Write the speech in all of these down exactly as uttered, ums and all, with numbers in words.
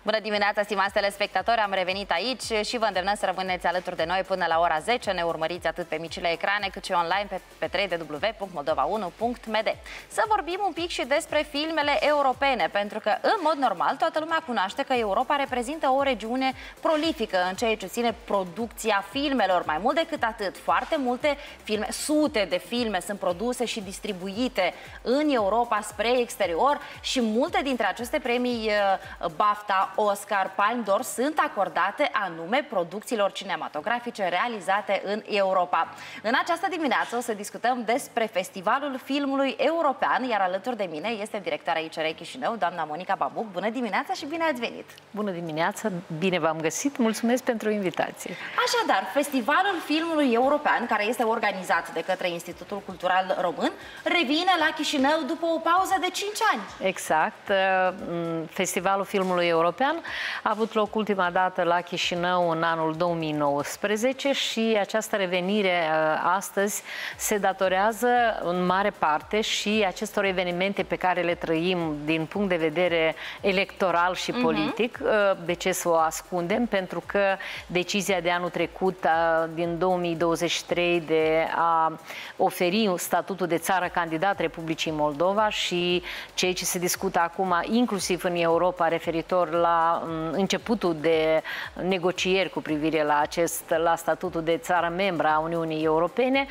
Bună dimineața, stimați telespectatori, am revenit aici și vă îndemnăm să rămâneți alături de noi până la ora zece. Ne urmăriți atât pe micile ecrane cât și online pe, pe w w w punct moldova unu punct m d. Să vorbim un pic și despre filmele europene, pentru că în mod normal toată lumea cunoaște că Europa reprezintă o regiune prolifică în ceea ce ține producția filmelor. Mai mult decât atât, foarte multe filme, sute de filme sunt produse și distribuite în Europa spre exterior și multe dintre aceste premii BAFTA, Oscar, Palme d'Or sunt acordate anume producțiilor cinematografice realizate în Europa. În această dimineață o să discutăm despre Festivalul Filmului European, iar alături de mine este directoarea I C R Chișinău, doamna Monica Babuc. Bună dimineața și bine ați venit! Bună dimineața, bine v-am găsit, mulțumesc pentru invitație. Așadar, Festivalul Filmului European, care este organizat de către Institutul Cultural Român, revine la Chișinău după o pauză de cinci ani. Exact. Festivalul Filmului European a avut loc ultima dată la Chișinău în anul două mii nouăsprezece și această revenire astăzi se datorează în mare parte și acestor evenimente pe care le trăim din punct de vedere electoral și politic. Uh-huh. De ce să o ascundem? Pentru că decizia de anul trecut, din două mii douăzeci și trei, de a oferi statutul de țară candidat Republicii Moldova și ceea ce se discută acum, inclusiv în Europa, referitor la începutul de negocieri cu privire la acest, la statutul de țară membră a Uniunii Europene,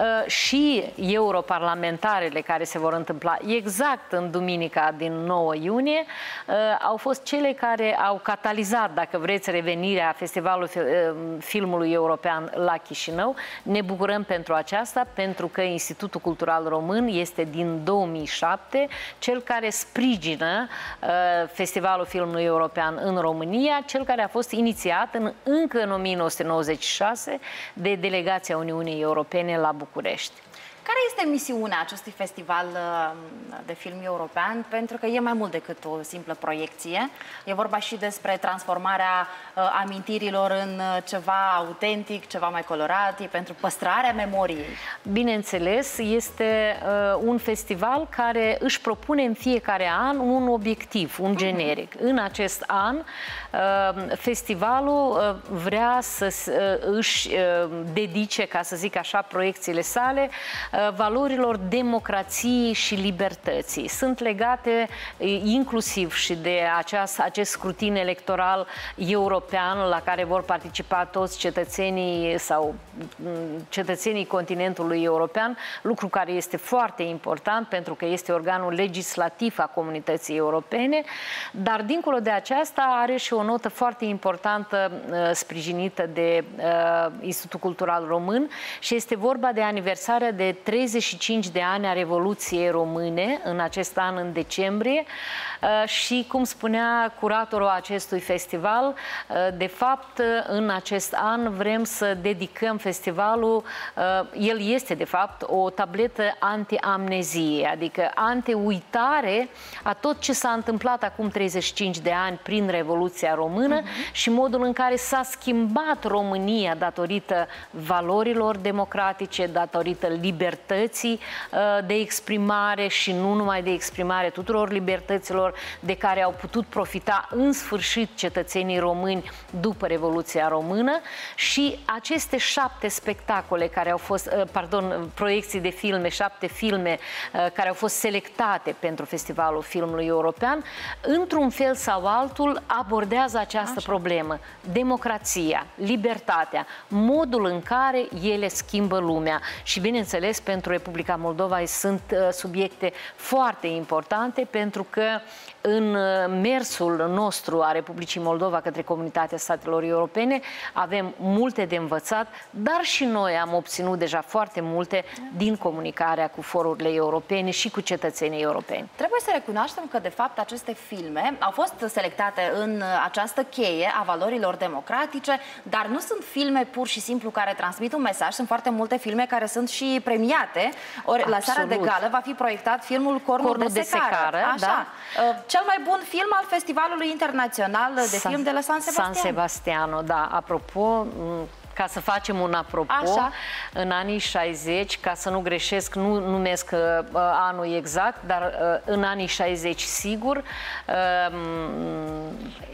și europarlamentarele care se vor întâmpla exact în duminica din nouă iunie, au fost cele care au catalizat, dacă vreți, revenirea Festivalului Filmului European la Chișinău. Ne bucurăm pentru aceasta, pentru că Institutul Cultural Român este din două mii șapte cel care sprijină Festivalul Filmului European în România, cel care a fost inițiat în, încă în o mie nouă sute nouăzeci și șase de delegația Uniunii Europene la București. Care este misiunea acestui festival de film european? Pentru că e mai mult decât o simplă proiecție. E vorba și despre transformarea amintirilor în ceva autentic, ceva mai colorat, e pentru păstrarea memoriei. Bineînțeles, este un festival care își propune în fiecare an un obiectiv, un generic. Uh-huh. În acest an, festivalul vrea să își dedice, ca să zic așa, proiecțiile sale valorilor democrației și libertății. Sunt legate inclusiv și de aceast, acest scrutin electoral european la care vor participa toți cetățenii sau cetățenii continentului european, lucru care este foarte important pentru că este organul legislativ a comunității europene, dar dincolo de aceasta are și o notă foarte importantă sprijinită de Institutul Cultural Român și este vorba de aniversarea de treizeci și cinci de ani a Revoluției Române în acest an, în decembrie, și, cum spunea curatorul acestui festival, de fapt, în acest an vrem să dedicăm festivalul, el este, de fapt, o tabletă anti-amnezie, adică anti-uitare a tot ce s-a întâmplat acum treizeci și cinci de ani prin Revoluția Română uh-huh. și modul în care s-a schimbat România datorită valorilor democratice, datorită libertății de exprimare și nu numai de exprimare, tuturor libertăților de care au putut profita în sfârșit cetățenii români după Revoluția Română. Și aceste șapte spectacole care au fost, pardon, proiecții de filme, șapte filme care au fost selectate pentru Festivalul Filmului European, într-un fel sau altul abordează această Așa. problemă. Democrația, libertatea, modul în care ele schimbă lumea. Și, bineînțeles, pentru Republica Moldova sunt subiecte foarte importante, pentru că în mersul nostru a Republicii Moldova către Comunitatea Statelor Europene avem multe de învățat, dar și noi am obținut deja foarte multe din comunicarea cu forurile europene și cu cetățenii europeni. Trebuie să recunoaștem că, de fapt, aceste filme au fost selectate în această cheie a valorilor democratice, dar nu sunt filme pur și simplu care transmit un mesaj, sunt foarte multe filme care sunt și premiate. Ori, la seara de gală va fi proiectat filmul Cornul, Cornul de Secară. De secară Așa. Da. Cel mai bun film al Festivalului Internațional de San, Film de la San Sebastian. San Sebastiano, da. Apropo, ca să facem un apropo, Așa. în anii șaizeci, ca să nu greșesc, nu numesc uh, anul exact, dar uh, în anii șaizeci sigur, uh,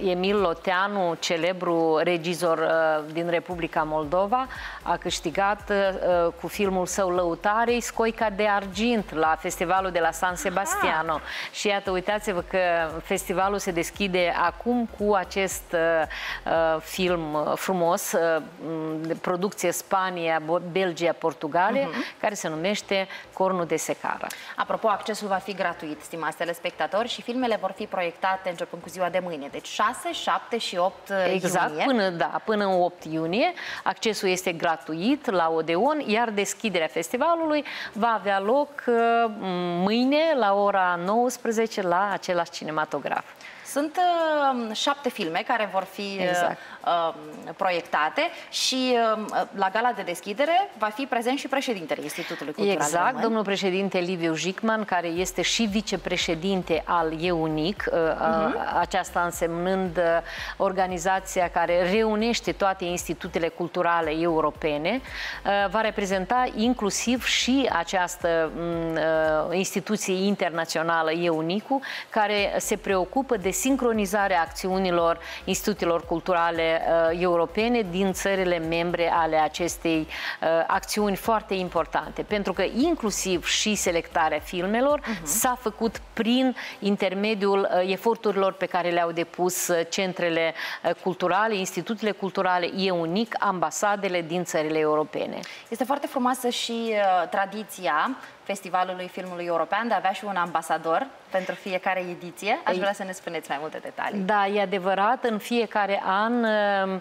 Emil Loteanu, celebru regizor uh, din Republica Moldova, a câștigat uh, cu filmul său Lăutarii Scoica de Argint la festivalul de la San Sebastiano. Aha. Și iată, uitați-vă că festivalul se deschide acum cu acest uh, film frumos, uh, de producție Spania, Belgia, Portugalia, uh-huh. care se numește Cornul de Secara. Apropo, accesul va fi gratuit, stimați telespectatori, și filmele vor fi proiectate începând cu ziua de mâine, deci șase, șapte și opt exact, iunie. Până, da, până în opt iunie. Accesul este gratuit la Odeon, iar deschiderea festivalului va avea loc uh, mâine la ora nouăsprezece la același cinematograf. Sunt uh, șapte filme care vor fi exact. uh, proiectate și uh, la gala de deschidere va fi prezent și președintele Institutului Cultural Exact, Român. Domnul președinte Liviu Jicman, care este și vicepreședinte al EUNIC, uh, uh-huh. aceasta însemnând uh, organizația care reunește toate institutele culturale europene, uh, va reprezenta inclusiv și această uh, instituție internațională EUNIC-ul, care se preocupă de sincronizarea acțiunilor instituțiilor culturale uh, europene din țările membre ale acestei uh, acțiuni foarte importante. Pentru că inclusiv și selectarea filmelor uh-huh. s-a făcut prin intermediul uh, eforturilor pe care le-au depus uh, centrele uh, culturale, instituțiile culturale EUNIC, ambasadele din țările europene. Este foarte frumoasă și uh, tradiția Festivalului Filmului European de a avea și un ambasador pentru fiecare ediție. Aș vrea să ne spuneți mai multe detalii. Da, e adevărat. În fiecare an uh,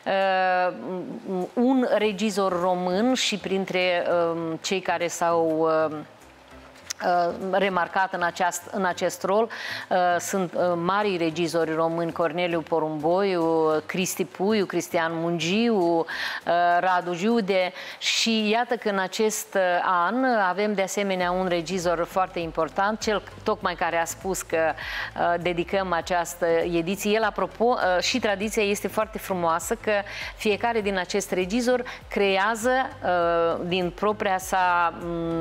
uh, un regizor român și printre uh, cei care s-au uh, remarcat în, aceast, în acest rol sunt mari regizori români, Corneliu Porumboiu, Cristi Puiu, Cristian Mungiu, Radu Jude, și iată că în acest an avem de asemenea un regizor foarte important, cel tocmai care a spus că dedicăm această ediție. El, apropo, și tradiția este foarte frumoasă, că fiecare din acest regizor creează din propria sa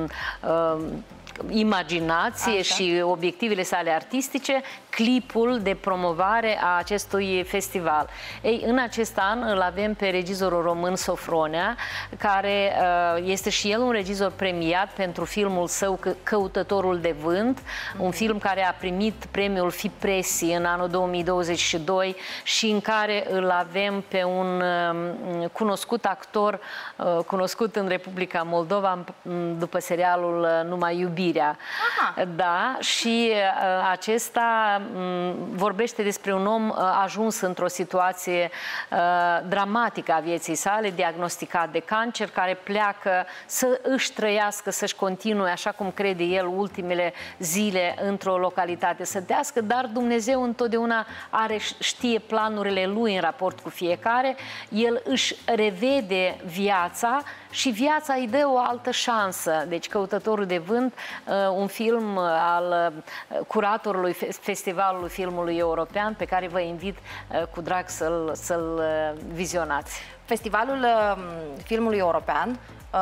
imaginație Așa. și obiectivele sale artistice clipul de promovare a acestui festival. Ei, în acest an îl avem pe regizorul român Sofronea, care uh, este și el un regizor premiat pentru filmul său Căutătorul de Vânt, mm-hmm. un film care a primit premiul Fipresi în anul două mii douăzeci și doi și în care îl avem pe un uh, cunoscut actor, uh, cunoscut în Republica Moldova după serialul uh, Numai Iubirea. Aha. Da, și uh, acesta vorbește despre un om ajuns într-o situație uh, dramatică a vieții sale, diagnosticat de cancer, care pleacă să își trăiască, să-și continue, așa cum crede el, ultimele zile într-o localitate sătească, dar Dumnezeu întotdeauna are, știe planurile lui în raport cu fiecare. El își revede viața și viața îi dă o altă șansă. Deci Căutătorul de Vânt, un film al curatorului Festivalului Filmului European, pe care vă invit cu drag să-l să-l vizionați. Festivalul Filmului European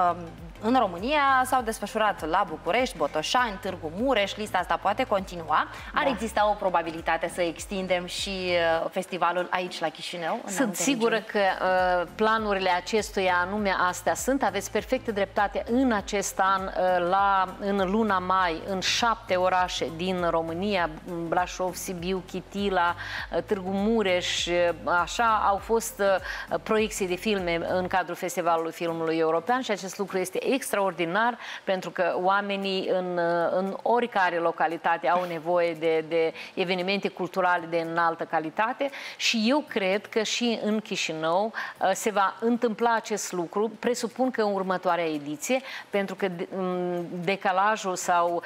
în România s-au desfășurat la București, Botoșani, Târgu Mureș, lista asta poate continua. Ar da. exista o probabilitate să extindem și uh, festivalul aici la Chișinău? Sunt sigură că uh, planurile acestuia anume astea sunt. Aveți perfectă dreptate. În acest an, uh, la, în luna mai, în șapte orașe din România, Brașov, Sibiu, Chitila, uh, Târgu Mureș, uh, așa, au fost uh, proiecții de filme în cadrul Festivalului Filmului European și acest lucru este extraordinar, pentru că oamenii în, în oricare localitate au nevoie de, de evenimente culturale de înaltă calitate și eu cred că și în Chișinău se va întâmpla acest lucru. Presupun că în următoarea ediție, pentru că decalajul sau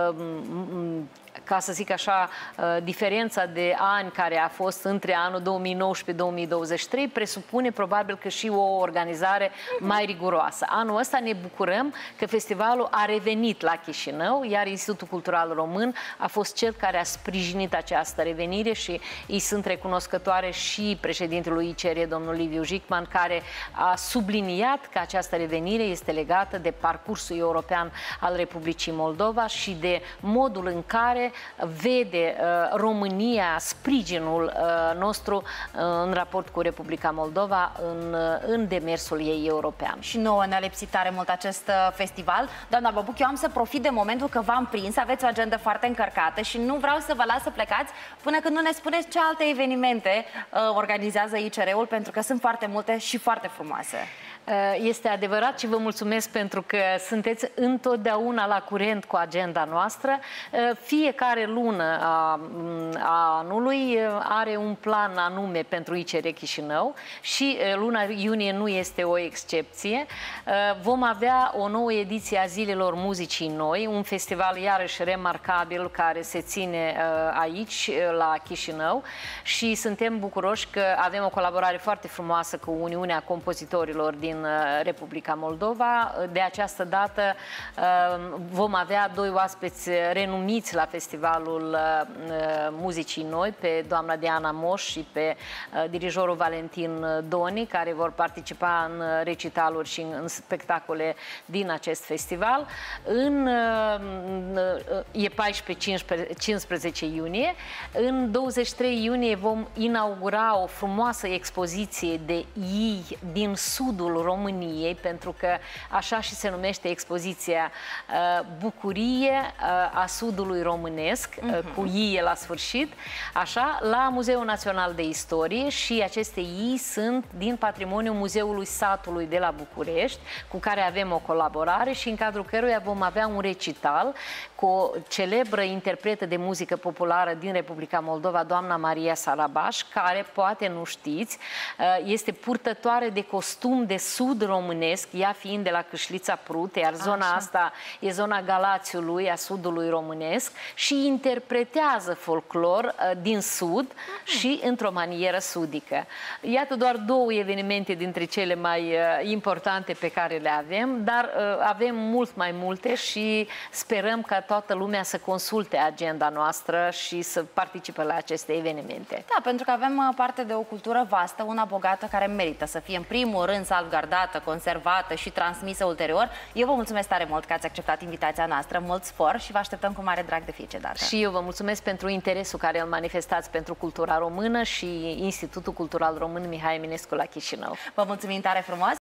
ca să zic așa, diferența de ani care a fost între anul două mii nouăsprezece două mii douăzeci și trei presupune probabil că și o organizare mai riguroasă. Anul ăsta ne bucurăm că festivalul a revenit la Chișinău, iar Institutul Cultural Român a fost cel care a sprijinit această revenire și îi sunt recunoscătoare și președintelui I C R, domnul Liviu Jicman, care a subliniat că această revenire este legată de parcursul european al Republicii Moldova și de modul în care vede România sprijinul nostru în raport cu Republica Moldova în, în demersul ei european. Și nouă ne-a lipsit tare mult acest festival. Doamna Băbuc, eu am să profit de momentul că v-am prins, aveți o agendă foarte încărcată și nu vreau să vă las să plecați până când nu ne spuneți ce alte evenimente uh, organizează I C R-ul, pentru că sunt foarte multe și foarte frumoase. Este adevărat și vă mulțumesc pentru că sunteți întotdeauna la curent cu agenda noastră. Fiecare lună a, a anului are un plan anume pentru I C R Chișinău și luna iunie nu este o excepție. Vom avea o nouă ediție a Zilelor Muzicii Noi, un festival iarăși remarcabil care se ține aici, la Chișinău, și suntem bucuroși că avem o colaborare foarte frumoasă cu Uniunea Compozitorilor din Republica Moldova. De această dată vom avea doi oaspeți renumiți la Festivalul Muzicii Noi, pe doamna Diana Moș și pe dirijorul Valentin Doni, care vor participa în recitaluri și în spectacole din acest festival. În, e paisprezece cincisprezece iunie. În douăzeci și trei iunie vom inaugura o frumoasă expoziție de iei din sudul României, pentru că așa și se numește expoziția, Bucurie a Sudului Românesc, uh-huh. cu iie la sfârșit, așa, la Muzeul Național de Istorie, și aceste iei sunt din patrimoniul Muzeului Satului de la București, cu care avem o colaborare și în cadrul căruia vom avea un recital cu o celebră interpretă de muzică populară din Republica Moldova, doamna Maria Sarabaș, care, poate nu știți, este purtătoare de costum de sud românesc, ea fiind de la Câșlița Prut, iar zona Așa. asta e zona Galațiului, a sudului românesc, și interpretează folclor din sud uh-huh. și într-o manieră sudică. Iată doar două evenimente dintre cele mai importante pe care le avem, dar avem mult mai multe și sperăm ca toată lumea să consulte agenda noastră și să participe la aceste evenimente. Da, pentru că avem parte de o cultură vastă, una bogată, care merită să fie în primul rând salvgardată, conservată și transmisă ulterior. Eu vă mulțumesc tare mult că ați acceptat invitația noastră, mult spor, și vă așteptăm cu mare drag de fiecare dată. Și eu vă mulțumesc pentru interesul care îl manifestați pentru cultura română și Institutul Cultural Român Mihai Eminescu la Chișinău. Vă mulțumim tare frumos!